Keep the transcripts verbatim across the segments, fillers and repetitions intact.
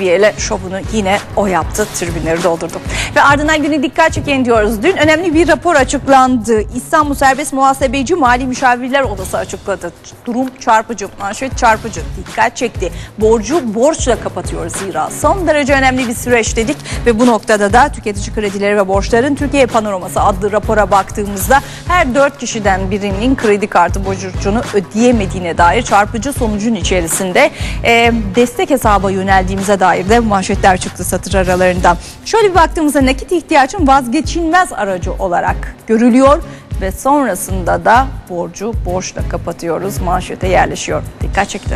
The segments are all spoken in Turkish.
seviyeli şovunu yine o yaptı. Tribünleri doldurdu. Ve ardından günü dikkat çeken diyoruz. Dün önemli bir rapor açıklandı. İstanbul Serbest Muhasebeci Mali Müşavirler Odası açıkladı. Durum çarpıcı, manşet çarpıcı. Dikkat çekti. Borcu borçla kapatıyoruz zira. Son derece önemli bir süreç dedik ve bu noktada da tüketici kredileri ve borçların Türkiye Panoraması adlı rapora baktığımızda her dört kişiden birinin kredi kartı borcunu ödeyemediğine dair çarpıcı sonucun içerisinde e, destek hesaba yöneldiğimize dair de manşetler çıktı satır aralarından. Şöyle bir baktığımızda nakit ihtiyacın vazgeçilmez aracı olarak görülüyor ve sonrasında da borcu borçla kapatıyoruz manşete yerleşiyor. Dikkat çekti.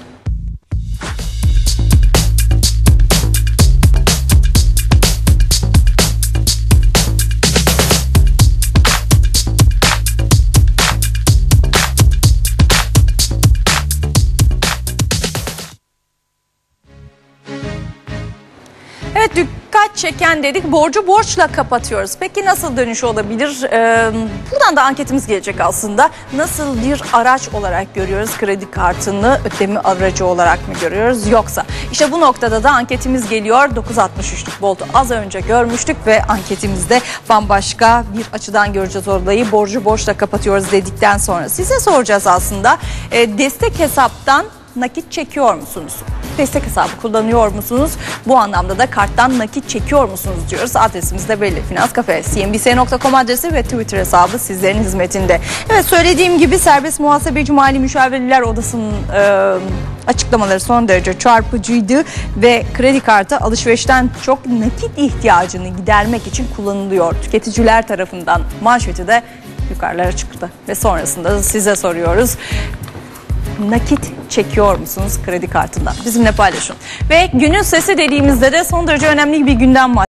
Evet, dikkat çeken dedik, borcu borçla kapatıyoruz. Peki nasıl dönüş olabilir? Ee, buradan da anketimiz gelecek aslında. Nasıl bir araç olarak görüyoruz? Kredi kartını ödeme aracı olarak mı görüyoruz? Yoksa işte bu noktada da anketimiz geliyor. dokuz altmış üçlük Bolt'u az önce görmüştük ve anketimizde bambaşka bir açıdan göreceğiz olayı. Borcu borçla kapatıyoruz dedikten sonra size soracağız aslında. Ee, destek hesaptan nakit çekiyor musunuz? Destek hesabı kullanıyor musunuz? Bu anlamda da karttan nakit çekiyor musunuz diyoruz. Adresimiz de belli. Finans Cafe C N B C nokta com adresi ve Twitter hesabı sizlerin hizmetinde. Evet, söylediğim gibi Serbest Muhasebeci Mali Müşavirler Odası'nın e, açıklamaları son derece çarpıcıydı ve kredi kartı alışverişten çok nakit ihtiyacını gidermek için kullanılıyor. Tüketiciler tarafından manşeti de yukarılara çıktı ve sonrasında size soruyoruz. Nakit çekiyor musunuz kredi kartından? Bizimle paylaşın. Ve günün sesi dediğimizde de son derece önemli bir gündem var.